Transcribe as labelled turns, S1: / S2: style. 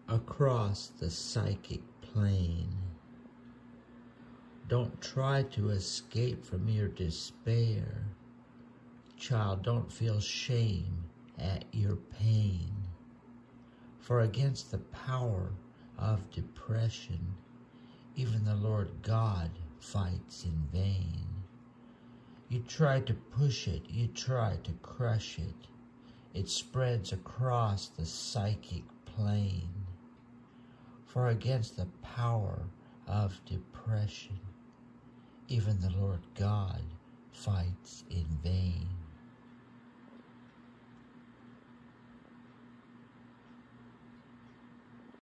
S1: across the psychic plane. Don't try to escape from your despair. Child, don't feel shame at your pain. For against the power of depression, even the Lord God fights in vain. You try to push it, you try to crush it. It spreads across the psychic plane. For against the power of depression, even the Lord God fights in vain.